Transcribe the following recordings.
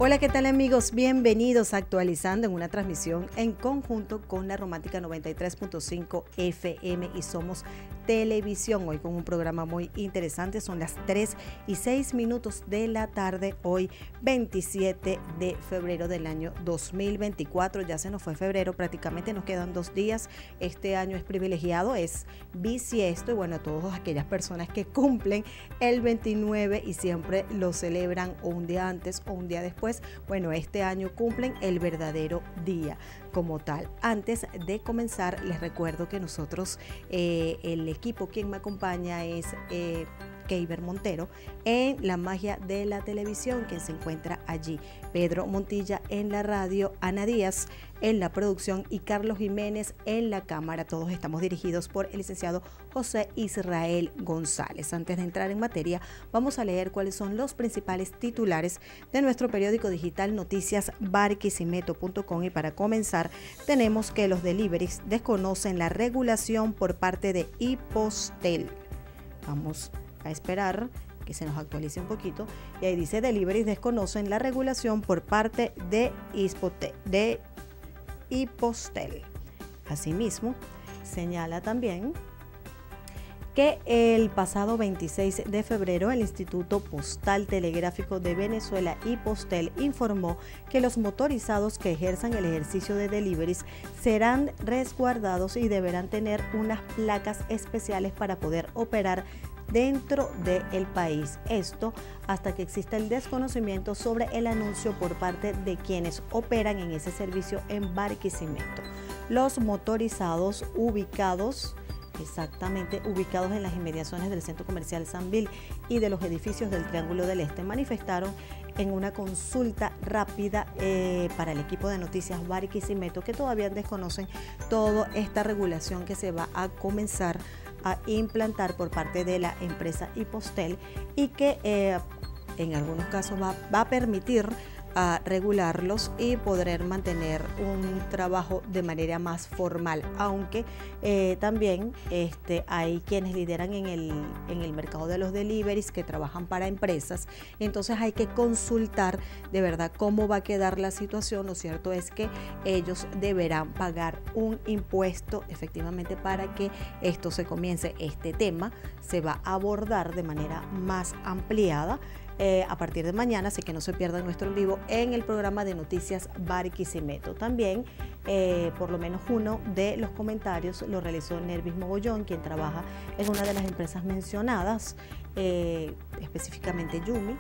Hola, ¿qué tal amigos? Bienvenidos a Actualizando en una transmisión en conjunto con la Romántica 93.5 FM y Somos Televisión. Hoy con un programa muy interesante, son las 3:06 de la tarde, hoy 27 de febrero del año 2024. Ya se nos fue febrero, prácticamente nos quedan 2 días. Este año es privilegiado, es bisiesto y bueno, todas aquellas personas que cumplen el 29 y siempre lo celebran o un día antes o un día después, bueno, este año cumplen el verdadero día como tal. Antes de comenzar, les recuerdo que nosotros, el equipo, quien me acompaña es Keiber Montero en la magia de la televisión, quien se encuentra allí, Pedro Montilla en la radio, Ana Díaz en la producción y Carlos Jiménez en la cámara. Todos estamos dirigidos por el licenciado José Israel González. Antes de entrar en materia, vamos a leer cuáles son los principales titulares de nuestro periódico digital Noticias Barquisimeto.com, y para comenzar tenemos que los deliveries desconocen la regulación por parte de Hipostel. Vamos a esperar que se nos actualice un poquito, y ahí dice: deliveries desconocen la regulación por parte de Hipostel. Asimismo, señala también que el pasado 26 de febrero el Instituto Postal Telegráfico de Venezuela, Hipostel, informó que los motorizados que ejerzan el ejercicio de deliveries serán resguardados y deberán tener unas placas especiales para poder operar dentro del país. Esto hasta que exista el desconocimiento sobre el anuncio por parte de quienes operan en ese servicio en Barquisimeto. Los motorizados ubicados en las inmediaciones del Centro Comercial Sanvil y de los edificios del Triángulo del Este manifestaron en una consulta rápida para el equipo de Noticias Barquisimeto que todavía desconocen toda esta regulación que se va a comenzar a implantar por parte de la empresa Hipostel y que en algunos casos va a permitir a regularlos y poder mantener un trabajo de manera más formal, aunque también hay quienes lideran en el mercado de los deliveries que trabajan para empresas. Entonces hay que consultar de verdad cómo va a quedar la situación. Lo cierto es que ellos deberán pagar un impuesto efectivamente para que esto se comience. Este tema se va a abordar de manera más ampliada a partir de mañana, así que no se pierdan nuestro en vivo en el programa de Noticias Barquisimeto. También, por lo menos uno de los comentarios lo realizó Nervis Mogollón, quien trabaja en una de las empresas mencionadas, específicamente Yumi.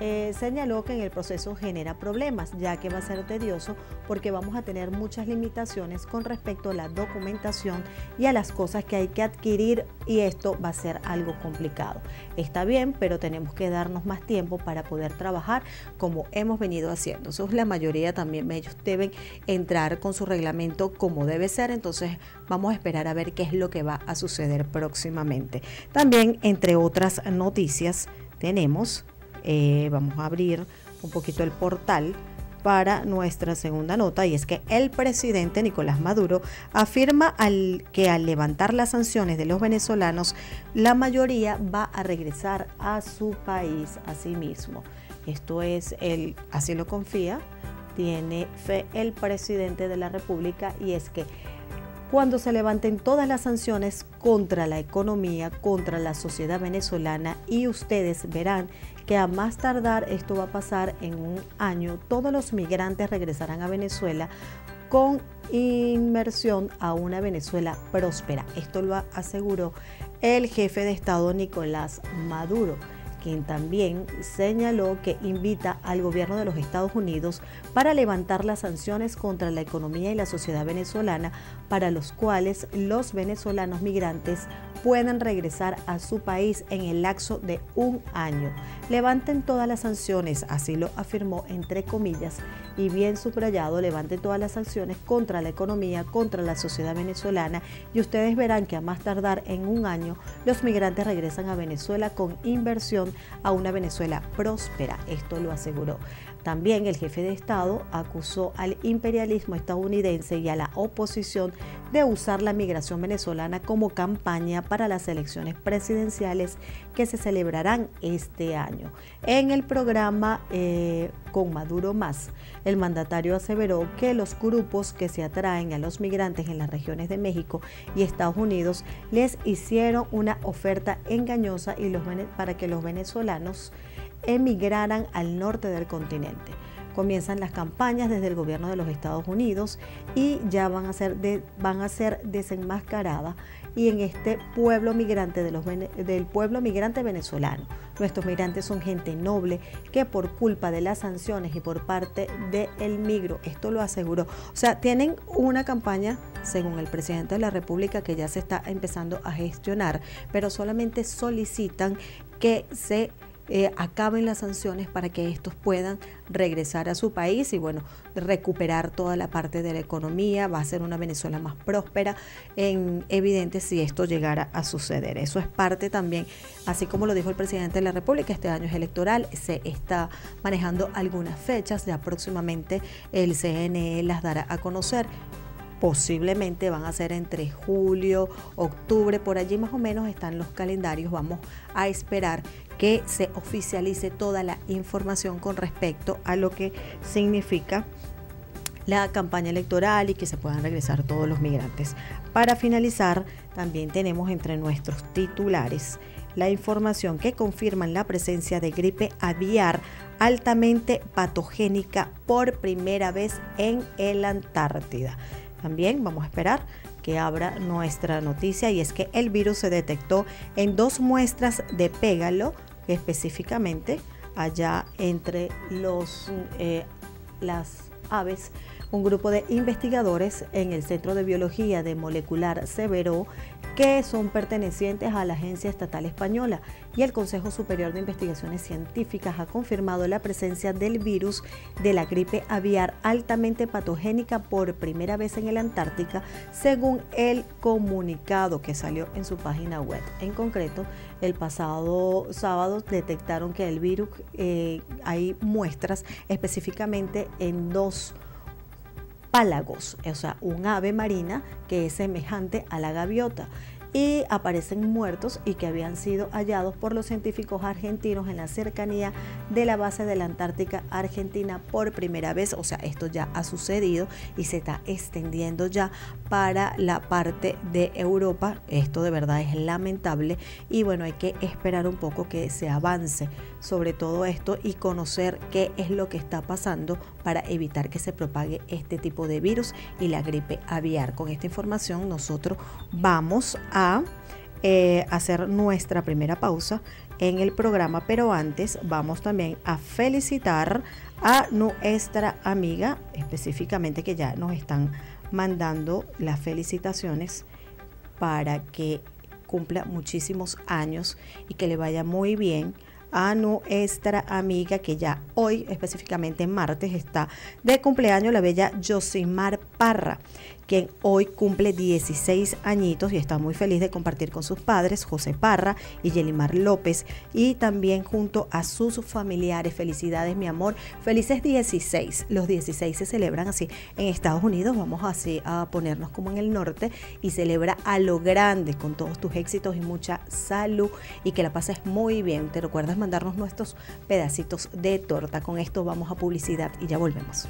Señaló que en el proceso genera problemas, ya que va a ser tedioso porque vamos a tener muchas limitaciones con respecto a la documentación y a las cosas que hay que adquirir, y esto va a ser algo complicado. Está bien, pero tenemos que darnos más tiempo para poder trabajar como hemos venido haciendo. Eso es la mayoría también, ellos deben entrar con su reglamento como debe ser, entonces vamos a esperar a ver qué es lo que va a suceder próximamente. También, entre otras noticias, tenemos... vamos a abrir un poquito el portal para nuestra segunda nota, y es que el presidente Nicolás Maduro afirma que al levantar las sanciones de los venezolanos, la mayoría va a regresar a su país a sí mismo. Esto es, así lo confía, tiene fe el presidente de la República, y es que cuando se levanten todas las sanciones contra la economía, contra la sociedad venezolana, y ustedes verán que a más tardar esto va a pasar en un año, todos los migrantes regresarán a Venezuela con inmersión a una Venezuela próspera. Esto lo aseguró el jefe de Estado Nicolás Maduro, quien también señaló que invita al gobierno de los Estados Unidos para levantar las sanciones contra la economía y la sociedad venezolana, para los cuales los venezolanos migrantes puedan regresar a su país en el lapso de un año. Levanten todas las sanciones, así lo afirmó entre comillas, y bien subrayado: levanten todas las sanciones contra la economía, contra la sociedad venezolana, y ustedes verán que a más tardar en un año los migrantes regresan a Venezuela con inversión a una Venezuela próspera. Esto lo aseguró. También el jefe de Estado acusó al imperialismo estadounidense y a la oposición de usar la migración venezolana como campaña para las elecciones presidenciales que se celebrarán este año. En el programa Con Maduro Más, el mandatario aseveró que los grupos que se atraen a los migrantes en las regiones de México y Estados Unidos les hicieron una oferta engañosa para que los venezolanos emigraran al norte del continente. Comienzan las campañas desde el gobierno de los Estados Unidos y ya van a ser desenmascaradas, y en este pueblo migrante del pueblo migrante venezolano. Nuestros migrantes son gente noble que por culpa de las sanciones y por parte del migro, esto lo aseguró. O sea, tienen una campaña, según el presidente de la República, que ya se está empezando a gestionar, pero solamente solicitan que se acaben las sanciones para que estos puedan regresar a su país y bueno, recuperar toda la parte de la economía. Va a ser una Venezuela más próspera, evidente, si esto llegara a suceder. Eso es parte también, así como lo dijo el presidente de la República, este año es electoral, se está manejando algunas fechas, ya próximamente el CNE las dará a conocer. Posiblemente van a ser entre julio, octubre, por allí más o menos están los calendarios. Vamos a esperar que se oficialice toda la información con respecto a lo que significa la campaña electoral y que se puedan regresar todos los migrantes. Para finalizar, también tenemos entre nuestros titulares la información que confirman la presencia de gripe aviar altamente patogénica por primera vez en la Antártida. También vamos a esperar que abra nuestra noticia, y es que el virus se detectó en 2 muestras de pégalo, específicamente allá entre las aves. Un grupo de investigadores en el Centro de Biología de Molecular Severo, que son pertenecientes a la Agencia Estatal Española, y el Consejo Superior de Investigaciones Científicas ha confirmado la presencia del virus de la gripe aviar altamente patogénica por primera vez en la Antártica, según el comunicado que salió en su página web. En concreto, el pasado sábado detectaron que el virus, hay muestras específicamente en 2 pálagos, o sea, un ave marina que es semejante a la gaviota, y aparecen muertos y que habían sido hallados por los científicos argentinos en la cercanía de la base de la Antártica Argentina por primera vez. O sea, esto ya ha sucedido y se está extendiendo ya para la parte de Europa. Esto de verdad es lamentable y bueno, hay que esperar un poco que se avance sobre todo esto y conocer qué es lo que está pasando para evitar que se propague este tipo de virus y la gripe aviar. Con esta información nosotros vamos a hacer nuestra primera pausa en el programa, pero antes vamos también a felicitar a nuestra amiga, específicamente que ya nos están mandando las felicitaciones para que cumpla muchísimos años y que le vaya muy bien a nuestra amiga que ya hoy, específicamente martes, está de cumpleaños, la bella Yosimar Parra, quien hoy cumple 16 añitos y está muy feliz de compartir con sus padres, José Parra y Yelimar López, y también junto a sus familiares. Felicidades, mi amor, felices 16. Los 16 se celebran así en Estados Unidos, vamos así a ponernos como en el norte, y celebra a lo grande con todos tus éxitos y mucha salud y que la pases muy bien. Te recuerdas mandarnos nuestros pedacitos de torta. Con esto vamos a publicidad y ya volvemos.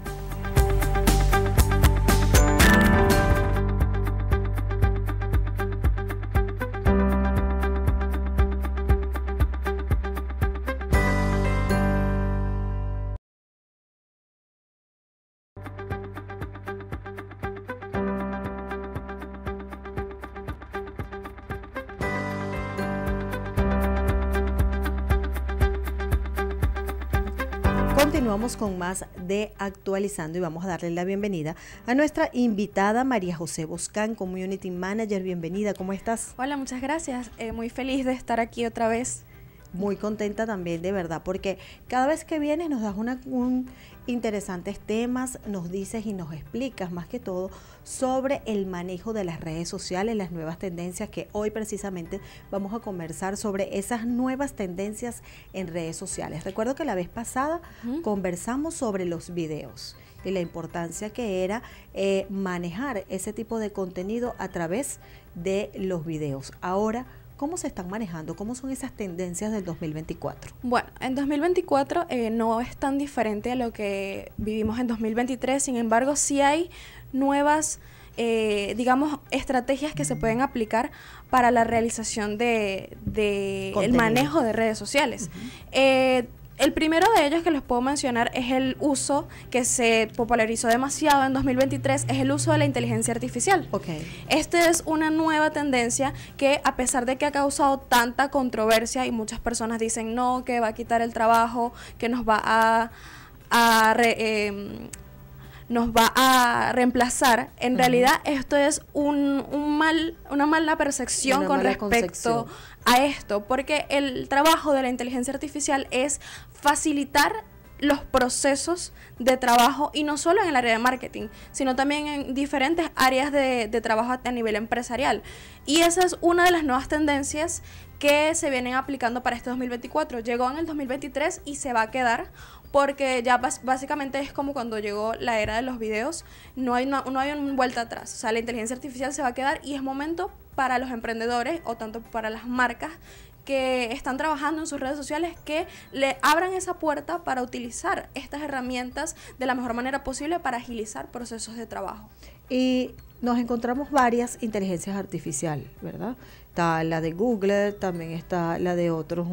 Continuamos con más de Actualizando y vamos a darle la bienvenida a nuestra invitada María José Boscán, Community Manager. Bienvenida, ¿cómo estás? Hola, muchas gracias. Muy feliz de estar aquí otra vez. Muy contenta también, de verdad, porque cada vez que vienes nos das interesantes temas, nos dices y nos explicas más que todo sobre el manejo de las redes sociales, las nuevas tendencias, que hoy precisamente vamos a conversar sobre esas nuevas tendencias en redes sociales. Recuerdo que la vez pasada conversamos sobre los videos y la importancia que era manejar ese tipo de contenido a través de los videos. Ahora, ¿cómo se están manejando? ¿Cómo son esas tendencias del 2024? Bueno, en 2024 no es tan diferente a lo que vivimos en 2023, sin embargo, sí hay nuevas, digamos, estrategias que se pueden aplicar para la realización de el manejo de redes sociales. El primero de ellos que les puedo mencionar es el uso que se popularizó demasiado en 2023, es el uso de la inteligencia artificial. Esta es una nueva tendencia que, a pesar de que ha causado tanta controversia y muchas personas dicen no, que va a quitar el trabajo, que nos va a reemplazar, en realidad esto es una mala percepción con respecto a esto, porque el trabajo de la inteligencia artificial es facilitar los procesos de trabajo, y no solo en el área de marketing, sino también en diferentes áreas de trabajo a nivel empresarial. Y esa es una de las nuevas tendencias que se vienen aplicando para este 2024. Llegó en el 2023 y se va a quedar, porque ya básicamente es como cuando llegó la era de los videos, no hay una vuelta atrás. O sea, la inteligencia artificial se va a quedar y es momento para los emprendedores o tanto para las marcas que están trabajando en sus redes sociales que le abran esa puerta para utilizar estas herramientas de la mejor manera posible para agilizar procesos de trabajo. Y nos encontramos varias inteligencias artificiales, ¿verdad? Está la de Google, también está la de otras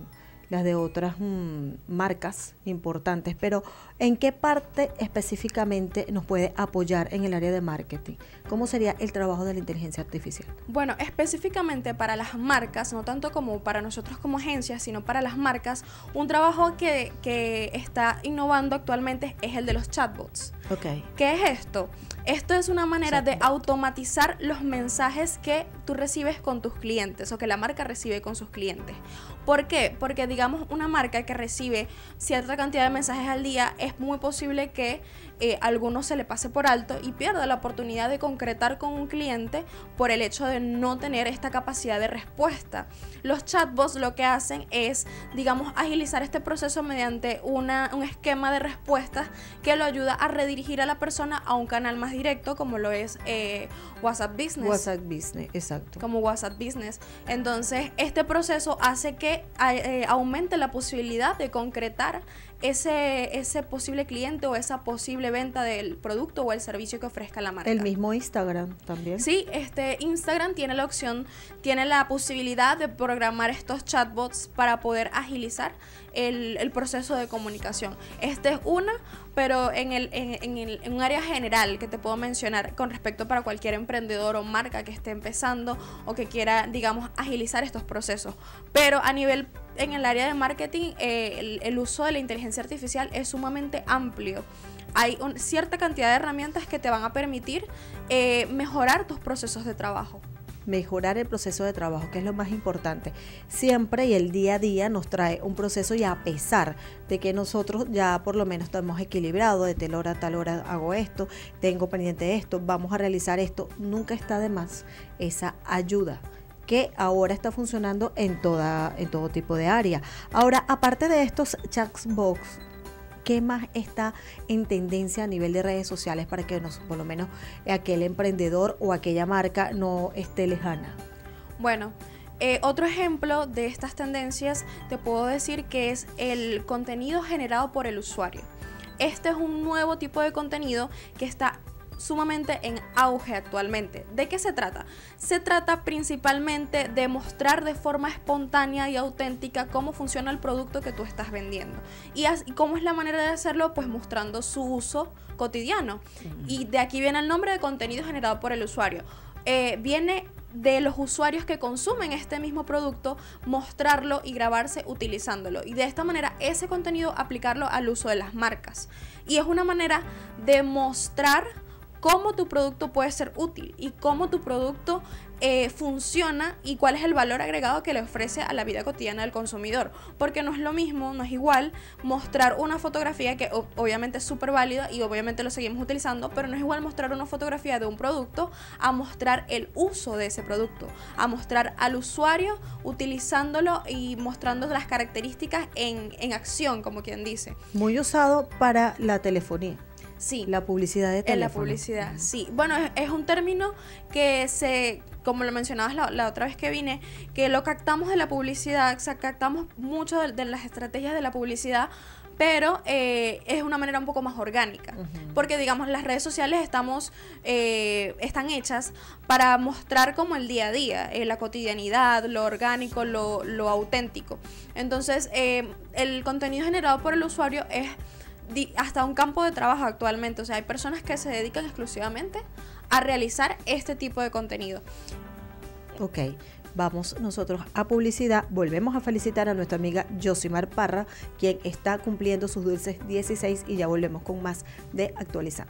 marcas importantes, pero ¿en qué parte específicamente nos puede apoyar en el área de marketing? ¿Cómo sería el trabajo de la inteligencia artificial? Bueno, específicamente para las marcas, no tanto como para nosotros como agencias, sino para las marcas, un trabajo que está innovando actualmente es el de los chatbots. ¿Qué es esto? Esto es una manera de automatizar los mensajes que tú recibes con tus clientes o que la marca recibe con sus clientes. ¿Por qué? Porque digamos una marca que recibe cierta cantidad de mensajes al día, es muy posible que alguno se le pase por alto y pierda la oportunidad de concretar con un cliente por el hecho de no tener esta capacidad de respuesta. Los chatbots lo que hacen es, digamos, agilizar este proceso mediante un esquema de respuestas que lo ayuda a redirigir a la persona a un canal más directo, como lo es WhatsApp Business. WhatsApp Business, exacto. Como WhatsApp Business. Entonces, este proceso hace que aumente la posibilidad de concretar ese posible cliente o esa posible venta del producto o el servicio que ofrezca la marca. El mismo Instagram también. Sí, Instagram tiene la opción, tiene la posibilidad de programar estos chatbots para poder agilizar el proceso de comunicación. Esta es una, pero en un área general que te puedo mencionar con respecto para cualquier emprendedor o marca que esté empezando o que quiera, digamos, agilizar estos procesos. Pero en el área de marketing, el uso de la inteligencia artificial es sumamente amplio. Hay cierta cantidad de herramientas que te van a permitir mejorar tus procesos de trabajo. Mejorar el proceso de trabajo, que es lo más importante. Siempre y el día a día nos trae un proceso, y a pesar de que nosotros ya por lo menos estamos equilibrados, de tal hora hago esto, tengo pendiente esto, vamos a realizar esto, nunca está de más esa ayuda que ahora está funcionando en todo tipo de área. Ahora, aparte de estos chatbots, ¿qué más está en tendencia a nivel de redes sociales para que por lo menos aquel emprendedor o aquella marca no esté lejana? Bueno, otro ejemplo de estas tendencias te puedo decir que es el contenido generado por el usuario. Este es un nuevo tipo de contenido que está sumamente en auge actualmente. ¿De qué se trata? Se trata principalmente de mostrar de forma espontánea y auténtica cómo funciona el producto que tú estás vendiendo. ¿Y cómo es la manera de hacerlo? Pues mostrando su uso cotidiano. Y de aquí viene el nombre de contenido generado por el usuario. Viene de los usuarios que consumen este mismo producto, mostrarlo y grabarse utilizándolo. Y de esta manera ese contenido aplicarlo al uso de las marcas. Y es una manera de mostrar cómo tu producto puede ser útil y cómo tu producto funciona y cuál es el valor agregado que le ofrece a la vida cotidiana del consumidor, porque no es lo mismo, no es igual mostrar una fotografía que obviamente es súper válida y obviamente lo seguimos utilizando, pero no es igual mostrar una fotografía de un producto a mostrar el uso de ese producto, a mostrar al usuario utilizándolo y mostrando las características en acción, como quien dice. Muy usado para la telefonía. Sí. La publicidad de teléfono. En la publicidad, sí. Bueno, es un término que como lo mencionabas la otra vez que vine, que lo captamos de la publicidad, o sea, captamos mucho de las estrategias de la publicidad, pero es una manera un poco más orgánica. Porque, digamos, las redes sociales están hechas para mostrar como el día a día, la cotidianidad, lo orgánico, lo auténtico. Entonces, el contenido generado por el usuario es hasta un campo de trabajo actualmente. O sea, hay personas que se dedican exclusivamente a realizar este tipo de contenido. Ok, vamos nosotros a publicidad. Volvemos a felicitar a nuestra amiga Yosimar Parra, quien está cumpliendo sus dulces 16, y ya volvemos con más de Actualizando.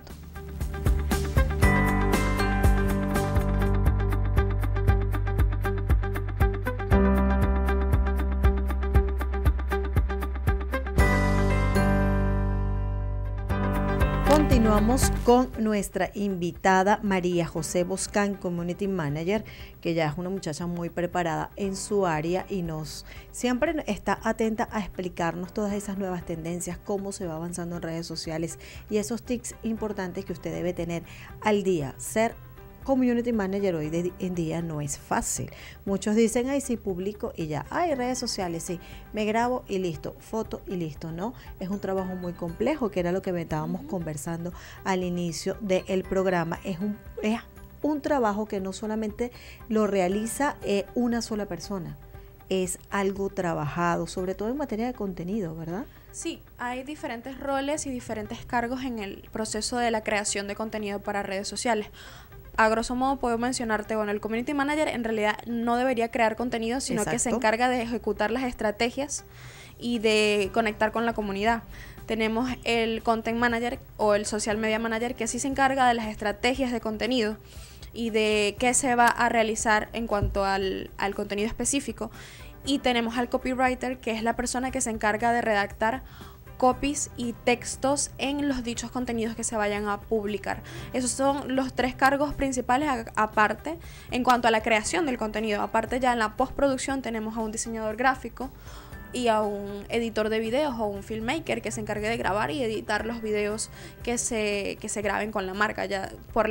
Continuamos con nuestra invitada María José Boscán, Community Manager, que ya es una muchacha muy preparada en su área y siempre está atenta a explicarnos todas esas nuevas tendencias, cómo se va avanzando en redes sociales y esos tips importantes que usted debe tener al día. Ser Community Manager hoy en día no es fácil. Muchos dicen, ay, sí, publico y ya. Ay, redes sociales, sí, me grabo y listo, foto y listo. No, es un trabajo muy complejo, que era lo que estábamos conversando al inicio del programa. Es un trabajo que no solamente lo realiza una sola persona, es algo trabajado, sobre todo en materia de contenido, ¿verdad? Sí, hay diferentes roles y diferentes cargos en el proceso de la creación de contenido para redes sociales. A grosso modo puedo mencionarte, bueno, el Community Manager en realidad no debería crear contenido, sino que se encarga de ejecutar las estrategias y de conectar con la comunidad. Tenemos el Content Manager o el Social Media Manager, que sí se encarga de las estrategias de contenido y de qué se va a realizar en cuanto al contenido específico. Y tenemos al Copywriter, que es la persona que se encarga de redactar copies y textos en los dichos contenidos que se vayan a publicar. Esos son los tres cargos principales. Aparte, en cuanto a la creación del contenido, aparte ya en la postproducción tenemos a un diseñador gráfico y a un editor de videos o un filmmaker que se encargue de grabar y editar los videos que se graben con la marca. Ya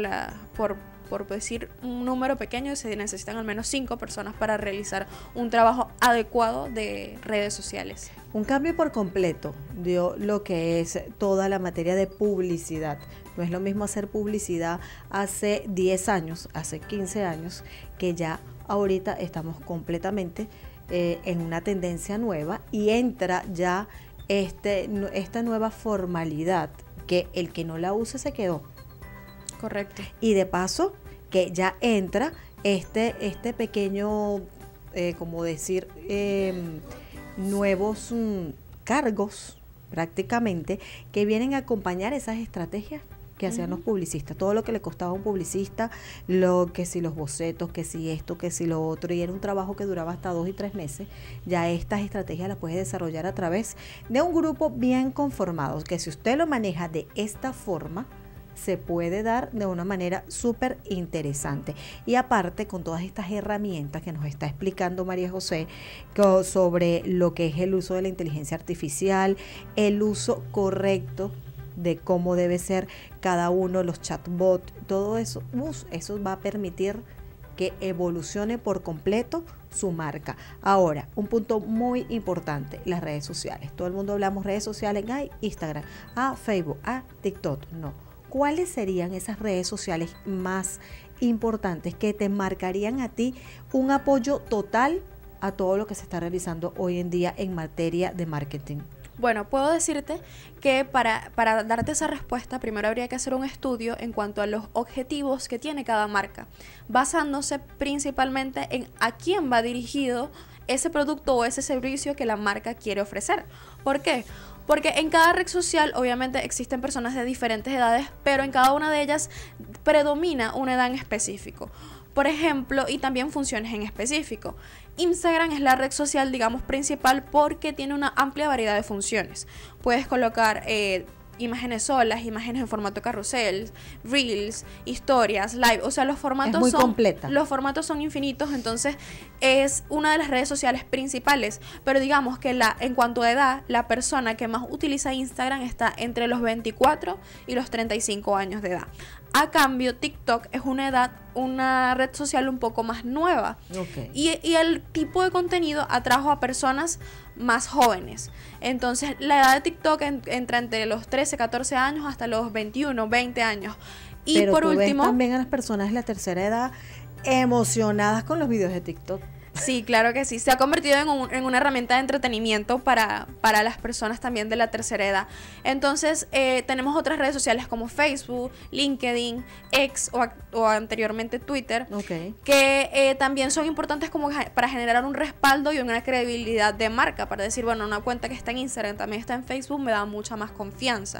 por decir un número pequeño, se necesitan al menos 5 personas para realizar un trabajo adecuado de redes sociales. Un cambio por completo dio lo que es toda la materia de publicidad. No es lo mismo hacer publicidad hace 10 años, hace 15 años, que ya ahorita estamos completamente en una tendencia nueva y entra ya esta nueva formalidad, que el que no la use se quedó. Correcto. Y de paso que ya entra este pequeño, como decir, nuevos cargos prácticamente que vienen a acompañar esas estrategias que hacían los publicistas, todo lo que le costaba a un publicista, que si los bocetos, que si esto, que si lo otro, y era un trabajo que duraba hasta 2 y 3 meses. Ya estas estrategias las puede desarrollar a través de un grupo bien conformado, que si usted lo maneja de esta forma, se puede dar de una manera súper interesante. Y aparte, con todas estas herramientas que nos está explicando María José sobre lo que es el uso de la inteligencia artificial, el uso correcto de cómo debe ser cada uno, los chatbots, todo eso, eso va a permitir que evolucione por completo su marca. Ahora, un punto muy importante, las redes sociales. Todo el mundo hablamos redes sociales, Instagram, Facebook, TikTok, no. ¿Cuáles serían esas redes sociales más importantes que te marcarían a ti un apoyo total a todo lo que se está realizando hoy en día en materia de marketing? Bueno, puedo decirte que para darte esa respuesta, primero habría que hacer un estudio en cuanto a los objetivos que tiene cada marca, basándose principalmente en a quién va dirigido ese producto o ese servicio que la marca quiere ofrecer. ¿Por qué? Porque en cada red social obviamente existen personas de diferentes edades, pero en cada una de ellas predomina una edad en específico. Por ejemplo, y también funciones en específico. Instagram es la red social, digamos, principal porque tiene una amplia variedad de funciones. Puedes colocar imágenes solas, imágenes en formato carrusel, reels, historias, live, o sea, los formatos son infinitos, entonces es una de las redes sociales principales, pero digamos que en cuanto a edad, la persona que más utiliza Instagram está entre los 24 y los 35 años de edad. A cambio, TikTok es una red social un poco más nueva. Okay. Y el tipo de contenido atrajo a personas más jóvenes. Entonces, la edad de TikTok entra entre los 13, 14 años hasta los 21, 20 años. Y pero por tú último, ves también a las personas de la tercera edad emocionadas con los videos de TikTok. Sí, claro que sí. Se ha convertido en una herramienta de entretenimiento para las personas también de la tercera edad. Entonces, tenemos otras redes sociales como Facebook, LinkedIn, X o anteriormente Twitter, okay, que también son importantes como para generar un respaldo y una credibilidad de marca. Para decir, bueno, una cuenta que está en Instagram, también está en Facebook, me da mucha más confianza.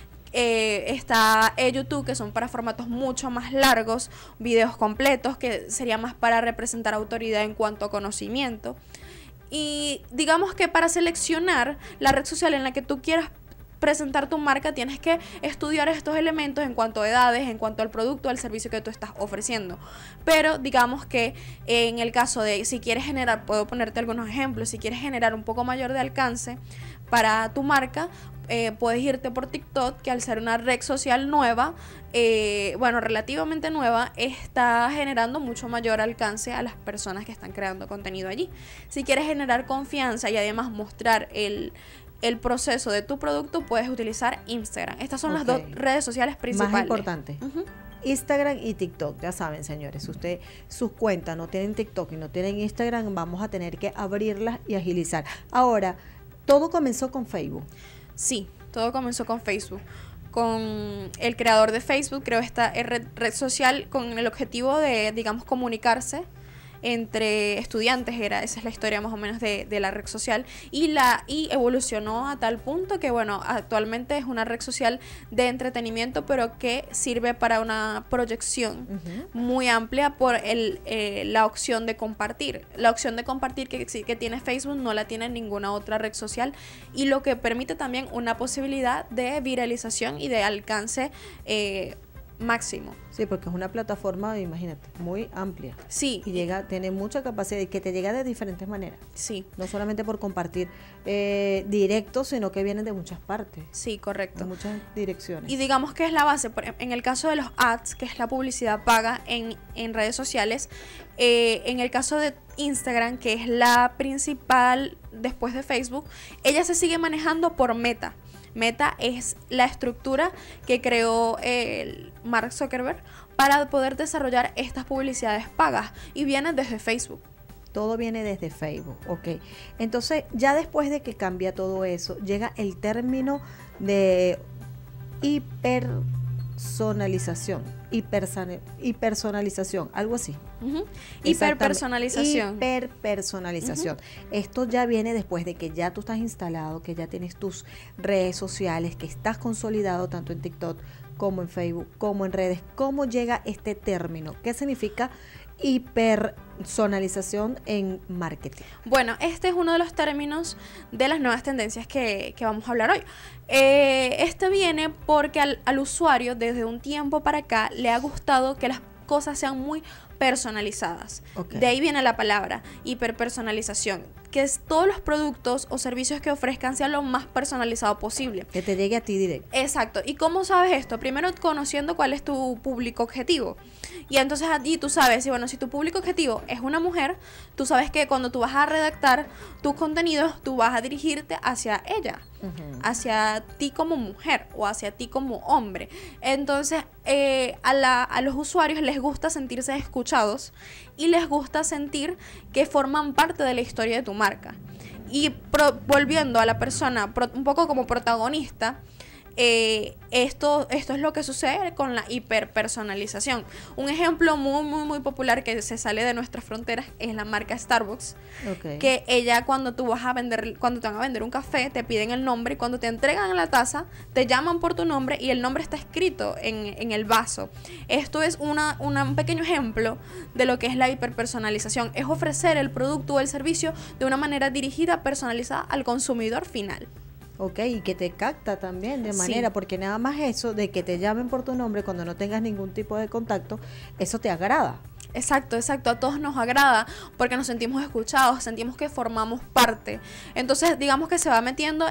Está YouTube, que son para formatos mucho más largos, videos completos, que sería más para representar autoridad en cuanto a conocimiento. Y digamos que para seleccionar la red social en la que tú quieras presentar tu marca, tienes que estudiar estos elementos en cuanto a edades, en cuanto al producto, al servicio que tú estás ofreciendo. Pero digamos que en el caso de si quieres generar, puedo ponerte algunos ejemplos, si quieres generar un poco mayor de alcance para tu marca, puedes irte por TikTok, que al ser una red social nueva, relativamente nueva, está generando mucho mayor alcance a las personas que están creando contenido allí. Si quieres generar confianza y además mostrar el proceso de tu producto, puedes utilizar Instagram. Estas son las dos redes sociales principales. Más importantes. Instagram y TikTok, ya saben, señores, si usted sus cuentas no tienen TikTok y no tienen Instagram, vamos a tener que abrirlas y agilizar. Ahora, todo comenzó con Facebook. Sí, todo comenzó con Facebook. Con el creador de Facebook creó esta red social con el objetivo de, digamos, comunicarse entre estudiantes, esa es la historia más o menos de la red social, y evolucionó a tal punto que, bueno, actualmente es una red social de entretenimiento, pero que sirve para una proyección muy amplia por la opción de compartir. La opción de compartir que tiene Facebook no la tiene ninguna otra red social, y lo que permite también una posibilidad de viralización y de alcance máximo. Sí, porque es una plataforma, imagínate, muy amplia. Sí. Y tiene mucha capacidad y que te llega de diferentes maneras. Sí. No solamente por compartir directo, sino que vienen de muchas partes. Sí, correcto. De muchas direcciones. Y digamos que es la base. En el caso de los ads, que es la publicidad paga en redes sociales, en el caso de Instagram, que es la principal después de Facebook, ella se sigue manejando por Meta. Meta es la estructura que creó Mark Zuckerberg para poder desarrollar estas publicidades pagas, y vienen desde Facebook. Todo viene desde Facebook, ok. Entonces, ya después de que cambia todo eso, llega el término de hiperpersonalización, algo así. Hiperpersonalización. Hiperpersonalización. Esto ya viene después de que ya tú estás instalado, que ya tienes tus redes sociales, que estás consolidado tanto en TikTok como en Facebook, como en redes. ¿Cómo llega este término? ¿Qué significa hiperpersonalización en marketing? Bueno, este es uno de los términos de las nuevas tendencias que vamos a hablar hoy. Este viene porque al usuario desde un tiempo para acá le ha gustado que las cosas sean muy personalizadas. Okay. De ahí viene la palabra hiperpersonalización, que es todos los productos o servicios que ofrezcan sean lo más personalizado posible. Que te llegue a ti directo. Exacto. ¿Y cómo sabes esto? Primero conociendo cuál es tu público objetivo. Y entonces allí tú sabes, si tu público objetivo es una mujer, tú sabes que cuando tú vas a redactar tus contenidos, tú vas a dirigirte hacia ella, hacia ti como mujer o hacia ti como hombre. Entonces, a los usuarios les gusta sentirse escuchados y les gusta sentir que forman parte de la historia de tu marca. Y volviendo a la persona un poco como protagonista, esto es lo que sucede con la hiperpersonalización. Un ejemplo muy popular que se sale de nuestras fronteras es la marca Starbucks. Okay. Que ella, cuando te van a vender un café, te piden el nombre, y cuando te entregan la taza, te llaman por tu nombre y el nombre está escrito en el vaso. Esto es un pequeño ejemplo de lo que es la hiperpersonalización. Es ofrecer el producto o el servicio de una manera dirigida, personalizada al consumidor final. Ok, y que te capta también de manera, porque nada más eso de que te llamen por tu nombre cuando no tengas ningún tipo de contacto, eso te agrada. Exacto, a todos nos agrada porque nos sentimos escuchados, sentimos que formamos parte. Entonces, digamos que se va metiendo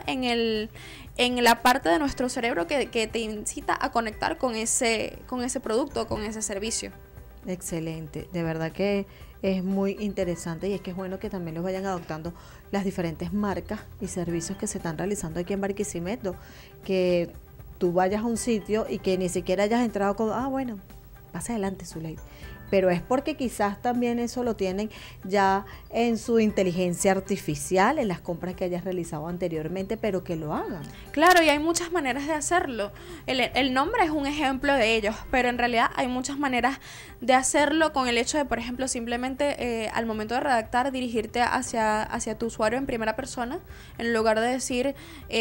en la parte de nuestro cerebro que te incita a conectar con ese producto, con ese servicio. Excelente, de verdad que es muy interesante, y es que es bueno que también los vayan adoptando las diferentes marcas y servicios que se están realizando aquí en Barquisimeto, que tú vayas a un sitio y que ni siquiera hayas entrado con, bueno, pase adelante, Zuley. Pero es porque quizás también eso lo tienen ya en su inteligencia artificial, en las compras que hayas realizado anteriormente, pero que lo hagan. Claro, y hay muchas maneras de hacerlo. El nombre es un ejemplo de ellos, pero en realidad hay muchas maneras de hacerlo, con el hecho de, por ejemplo, simplemente al momento de redactar, dirigirte hacia tu usuario en primera persona, en lugar de decir,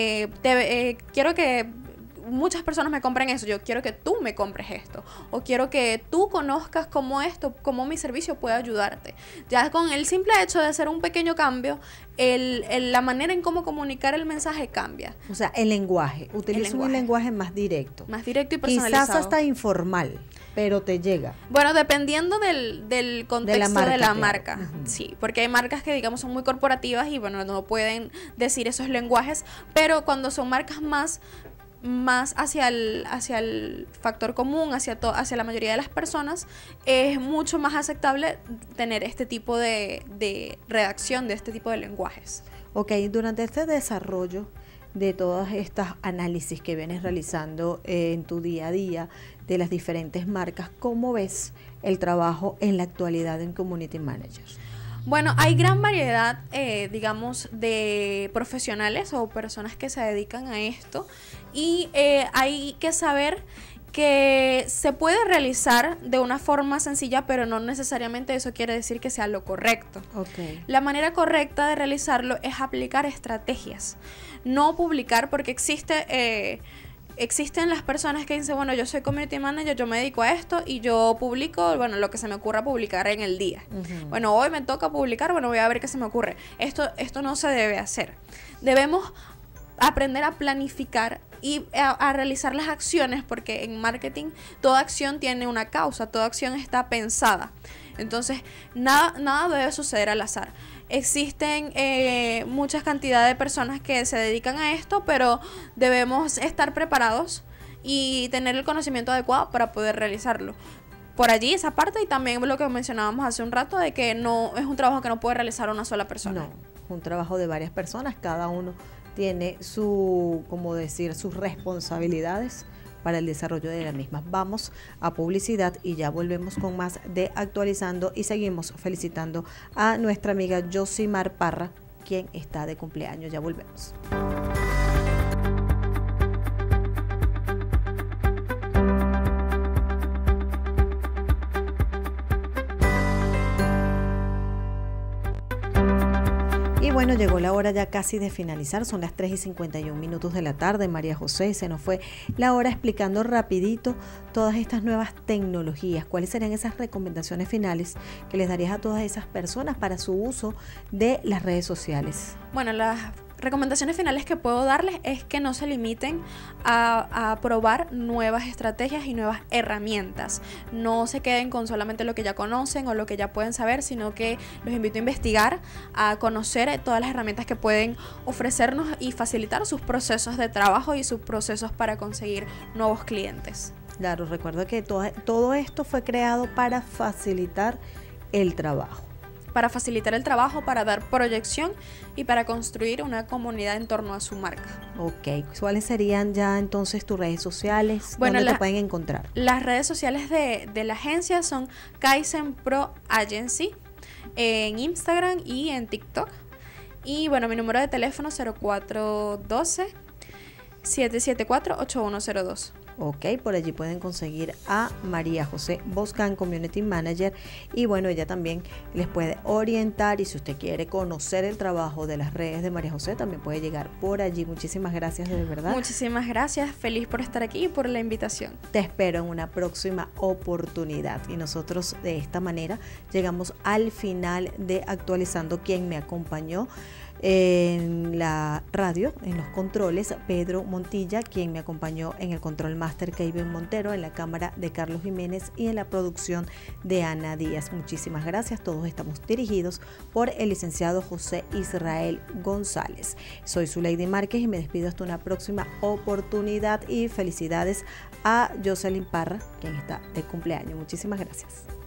quiero que muchas personas me compren eso, yo quiero que tú me compres esto, o quiero que tú conozcas cómo mi servicio puede ayudarte. Ya con el simple hecho de hacer un pequeño cambio, la manera en cómo comunicar el mensaje cambia. O sea, el lenguaje, utiliza un lenguaje más directo. Más directo y personalizado. Quizás hasta informal, pero te llega. Bueno, dependiendo del contexto de la marca. Uh-huh. Sí, porque hay marcas que, digamos, son muy corporativas y, bueno, no pueden decir esos lenguajes, pero cuando son marcas más hacia el factor común, hacia la mayoría de las personas, es mucho más aceptable tener este tipo de redacción, de este tipo de lenguajes. Ok, durante este desarrollo de todas estas análisis que vienes realizando en tu día a día de las diferentes marcas, ¿cómo ves el trabajo en la actualidad en Community Managers? Bueno, hay gran variedad, digamos, de profesionales o personas que se dedican a esto, y hay que saber que se puede realizar de una forma sencilla, pero no necesariamente eso quiere decir que sea lo correcto. Okay. La manera correcta de realizarlo es aplicar estrategias, no publicar, porque existen las personas que dicen, bueno, yo soy community manager, yo me dedico a esto y yo publico, bueno, lo que se me ocurra publicar en el día. Uh-huh. Bueno, hoy me toca publicar, bueno, voy a ver qué se me ocurre. Esto no se debe hacer. Debemos aprender a planificar y a realizar las acciones, porque en marketing toda acción tiene una causa, toda acción está pensada. Entonces, nada debe suceder al azar. Existen muchas cantidades de personas que se dedican a esto, pero debemos estar preparados y tener el conocimiento adecuado para poder realizarlo. Por allí esa parte, y también lo que mencionábamos hace un rato, de que no es un trabajo que no puede realizar una sola persona. No, un trabajo de varias personas, cada uno tiene sus responsabilidades para el desarrollo de las mismas. Vamos a publicidad y ya volvemos con más de Actualizando, y seguimos felicitando a nuestra amiga Josimar Parra, quien está de cumpleaños. Ya volvemos. Y bueno, llegó la hora ya casi de finalizar, son las 3:51 de la tarde, María José, se nos fue la hora explicando rapidito todas estas nuevas tecnologías. ¿Cuáles serían esas recomendaciones finales que les darías a todas esas personas para su uso de las redes sociales? Bueno, las recomendaciones finales que puedo darles es que no se limiten a probar nuevas estrategias y nuevas herramientas. No se queden con solamente lo que ya conocen o lo que ya pueden saber, sino que los invito a investigar, a conocer todas las herramientas que pueden ofrecernos y facilitar sus procesos de trabajo y sus procesos para conseguir nuevos clientes. Claro, recuerda que todo esto fue creado para facilitar el trabajo. Para facilitar el trabajo, para dar proyección y para construir una comunidad en torno a su marca. Ok, ¿cuáles serían ya entonces tus redes sociales? Bueno, ¿dónde te pueden encontrar? Las redes sociales de la agencia son Kaizen Pro Agency en Instagram y en TikTok. Y bueno, mi número de teléfono 0412 774-8102. Ok, por allí pueden conseguir a María José Boscan, Community Manager, y bueno, ella también les puede orientar, y si usted quiere conocer el trabajo de las redes de María José, también puede llegar por allí. Muchísimas gracias, de verdad. Muchísimas gracias, feliz por estar aquí y por la invitación. Te espero en una próxima oportunidad, y nosotros de esta manera llegamos al final de Actualizando. Quien me acompañó en la radio, en los controles, Pedro Montilla; quien me acompañó en el control máster, Kevin Montero; en la cámara, de Carlos Jiménez; y en la producción, de Ana Díaz. Muchísimas gracias. Todos estamos dirigidos por el licenciado José Israel González. Soy Zuleidi Márquez y me despido hasta una próxima oportunidad, y felicidades a Jocelyn Parra, quien está de cumpleaños. Muchísimas gracias.